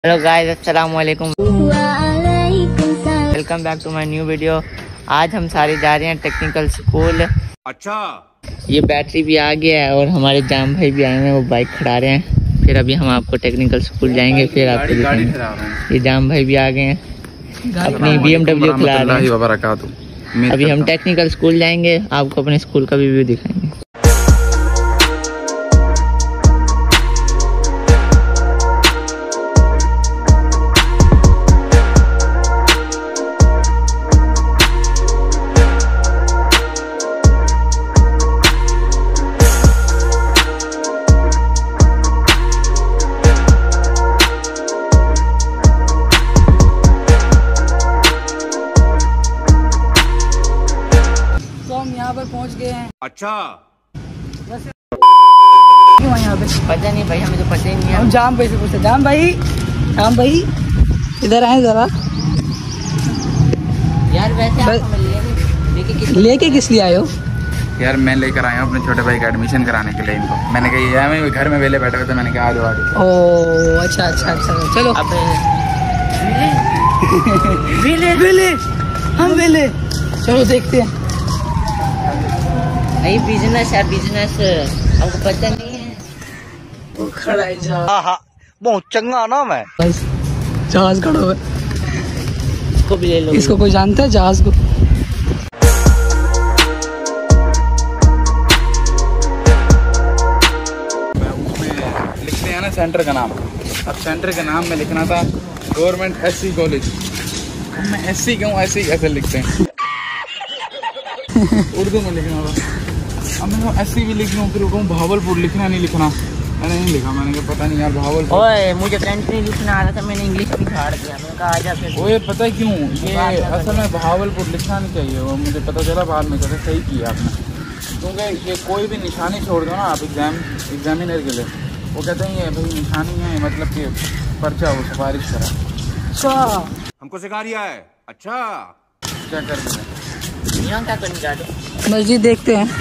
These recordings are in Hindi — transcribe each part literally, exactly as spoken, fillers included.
हेलो गाइस, अस्सलाम वालेकुम, welcome back to my new video. आज हम सारे जा रहे हैं टेक्निकल स्कूल। अच्छा, ये बैटरी भी आ गया है और हमारे जाम भाई भी आए हैं, वो बाइक खड़ा रहे हैं। फिर अभी हम आपको टेक्निकल स्कूल जाएंगे, फिर आपको दिखाएंगे। ये जाम भाई भी आ गए हैं, अपनी बी एम डब्ल्यू खिला रहे हैं। अभी हम टेक्निकल स्कूल जाएंगे, आपको अपने स्कूल का भी व्यू दिखाएंगे। यहाँ पर पहुँच गए हैं। अच्छा, बस क्यों यहाँ पे पता नहीं भाई, हमें तो पता ही नहीं है। हम जाम भाई से पूछते। जाम भाई, जाम भाई इधर आए जरा। यार वैसे आप हमें लेके किस लेके किस लिए आए हो? यार मैं लेकर आया हूँ अपने छोटे भाई का एडमिशन कराने के लिए इनको। मैंने कहा यार मैं घर में वेले बैठे हुए थे, मैंने कहा आ जाओ आ जाओ। ओ अच्छा अच्छा अच्छा, चलो अब वेले वेले हम वेले, चलो देखते हैं। नहीं, बिजनेस है बिजनेस, हमको पता नहीं है। वो खड़ा है जहाज। हाँ बहुत चंगा नाम है। जहाज खड़ा हुआ है, इसको भी ले लो। इसको कोई जानता है जहाज को? लिखते हैं ना सेंटर का नाम। अब सेंटर के नाम में लिखना था गवर्नमेंट एससी कॉलेज। अब मैं एससी क्यों, ऐसे कैसे लिखते हैं? उर्दू में लिखना था। अब मैं एससी भी लिख लूँ, फिर कहूँ भावलपुर, लिखना नहीं लिखना। मैंने नहीं लिखा, मैंने कहा पता नहीं यार भावलपुर। ओए मुझे फ्रेंच नहीं लिखना आ रहा था, मैंने इंग्लिश भी झाड़ दिया। मैंने कहा आजा फिर। ओए पता है क्यों ये असल में भावलपुर लिखना नहीं चाहिए, वो मुझे पता चला बाद में। कहते सही किया आपने, क्योंकि ये कोई भी निशानी छोड़ दो ना आप एग्जाम एग्जामिनर के लिए, वो कहते हैं ये भाई निशानी है, मतलब कि पर्चा वो सिफारिश करा। अच्छा, हमको सिखा रिया है। अच्छा, क्या कर दें? यहाँ क्या करने जा रहे हो? मस्जिद देखते हैं।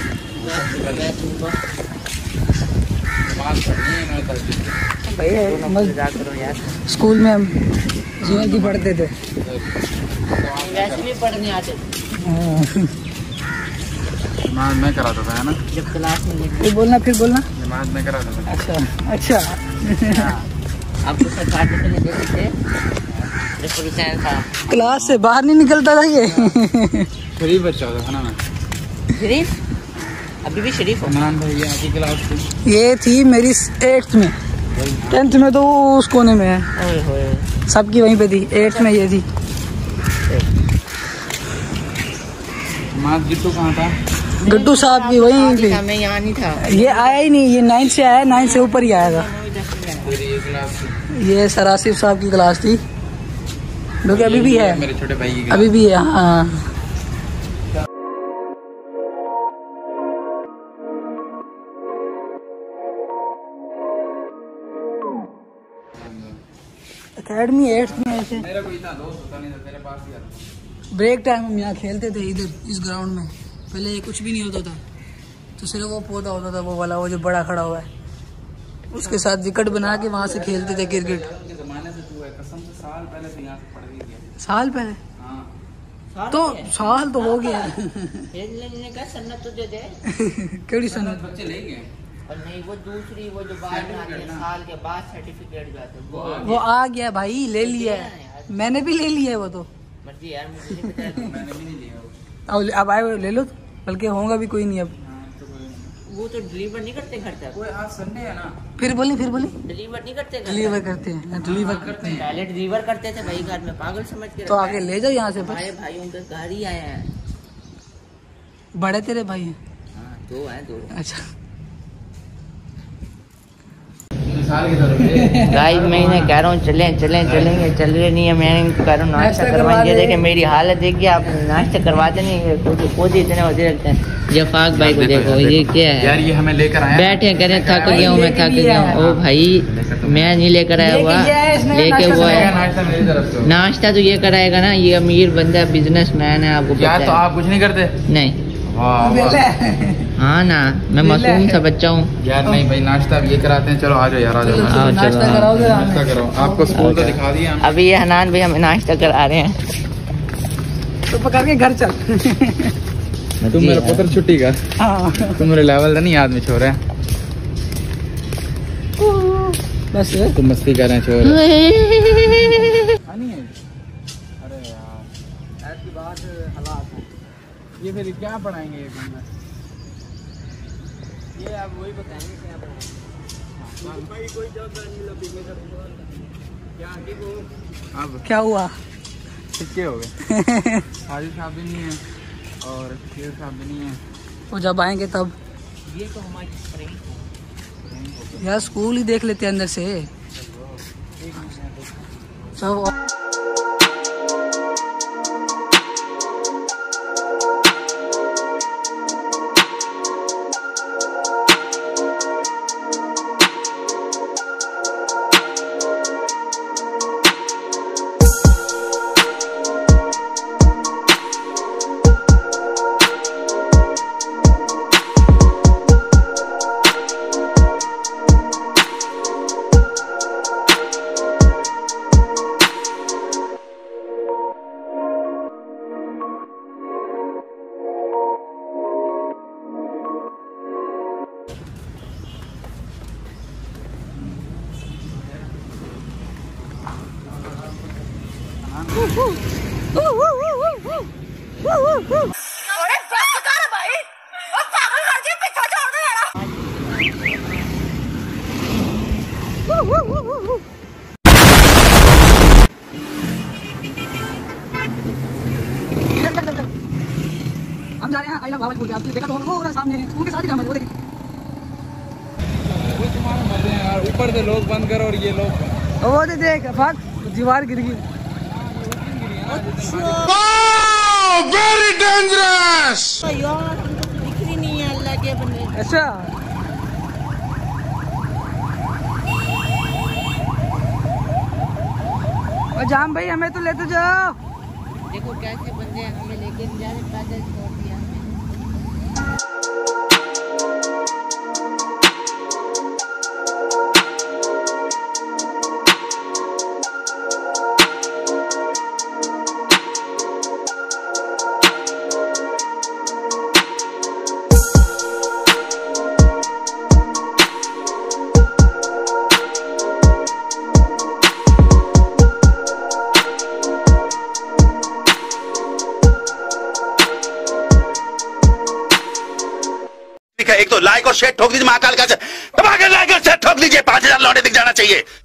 भैया मजाक करो यार, स्कूल में हम जीवन की पढ़ते थे। वैसे भी पढ़ने आते थे नमाज मैं कराता था, है ना? जब क्लास में। फिर बोलना फिर बोलना। नमाज मैं कराता था। अच्छा अच्छा। आपको सिखाते थे नहीं देते थे, था। क्लास से बाहर नहीं निकलता था ये। शरीफ बच्चा होता था ना मैं। शरीफ? अभी भी शरीफ हो? इमरान भाई ये आपकी क्लास थी? ये थी मेरी एट्थ में, टेंथ में तो उस कोने में है। ओए होए, सबकी वहीं पे थी। एट्थ में ये थी। नमाज गिट्टू कहाँ था? गड्डू साहब की वहीं पे। मैं यहाँ नहीं था। ये आया ही नहीं, ये नाइन्थ से आया, नाइन्थ से ऊपर ही आया था। ये सरासिफ साहब की क्लास थी, जो कि अभी भी है। मेरे छोटे भाई की अभी भी है, हाँ। अकेडमी एट्थ में ऐसे मेरा कोई इतना दोस्त होता नहीं था, तेरे पास ही आता। ब्रेक टाइम हम यहाँ खेलते थे इधर इस ग्राउंड में। पहले कुछ भी नहीं होता था, तो सिर्फ वो पौधा होता था, वो वाला, वो जो बड़ा खड़ा हुआ है, उसके साथ विकेट बना के वहाँ से खेलते थे क्रिकेट। जमाने से तू है, कसम से साल पहले से यहाँ से पढ़ रही है। साल पहले? हाँ तो साल तो हो गया। सन्नत तुझे दे। केड़ी सन्नत? बच्चे ले गए और नहीं, वो दूसरी, वो जो बाद में आती है, साल के बाद सर्टिफिकेट जाते हैं, वो वो आ गया भाई, ले लिया है। मैंने भी ले लिया है वो तो। मर्जी यार, मुझे नहीं पता है। मैंने भी नहीं लिया वो। अब अब आए ले लो, बल्कि होगा भी कोई नहीं अब। वो तो डिलीवर नहीं करते घर तक। कोई आज संडे है ना? फिर बोली फिर बोली डिलीवर नहीं करते घर डिलीवर करते हैं, डिलीवर करते हैं। पहले डिलीवर करते थे भाई, घर में पागल समझ के तो आगे ले जाओ यहाँ से। बस हमारे भाइयों के घर ही आया है। बड़े तेरे भाई हैं? हाँ, दो हैं, दो। अच्छा, गाइस मैं इन्हें कह रहा हूँ चलें चलें चलेंगे, चल रहे नहीं है। मैं इनको कह रहा हूँ नाश्ता करवाएंगे। देखे मेरी हालत देखिए आप, नाश्ता करवाते नहीं, खुद इतने होते रहते हैं। जफाक भाई को देखो, ये क्या है यार, ये हमें लेकर आया। बैठे कह रहे थक गया हूँ मैं, थक गया हूँ। ओ भाई, मैं नहीं लेकर आया हुआ, लेके वो है नाश्ता तो ये कराएगा ना। ये अमीर बंदा, बिजनेसमैन है, आपको यार। तो आप कुछ नहीं करते? नहीं। हाँ ना, मैं मासूम सा बच्चा हूँ यार। नहीं भाई, नाश्ता अब ये कराते हैं। चलो आ जाओ यार, आ जाओ। चलो, आओ, नाश्ता चलो, कराओगे नाश्ता करो, आपको स्कूल तो दिखा दिया हमने। अभी ये हनान भाई हमें नाश्ता करा रहे हैं। तो पकड़ के घर चल। तुम मेरा पुत्र छुट्टी कर। हाँ तुम मेरे लेवल का नहीं आदमी छोड़ रहे हैं। बस तुम मस्ती कर रहे हैं छोड़। अरे यार, ऐसी बात हालात है। ये फिर क्या पढ़ाएंगे ये बंदा? ये आप वही बताएंगे क्या भाई, कोई जॉब नहीं। अब क्या हुआ? किसके हो गए? हाजिर साहब भी नहीं है और शेर साहब भी नहीं है। वो जब आएंगे तब। ये तो हमारी यार स्कूल ही देख लेते हैं अंदर से सब। हम जा रहे हैं आई लव भावलपुर। आपने देखा तो वो सामने है, उनके साथ ही जाना है। वो देखिए ऊपर से लोग बंद करो और ये लोग वो दे देख फाक दीवार गिर गई। Very dangerous. यार दिख रही नहीं है अल्लाह के बंदे। अच्छा और जाम भाई हमें तो लेते जाओ। देखो कैसे बंदे हमें लेके जा रहे, पैदल छोड़ दिया। एक तो लाइक और शेयर ठोक दीजिए, महाकाल का दबा के लाइक और शेयर ठोक दीजिए। पांच हजार लौटे दिख जाना चाहिए।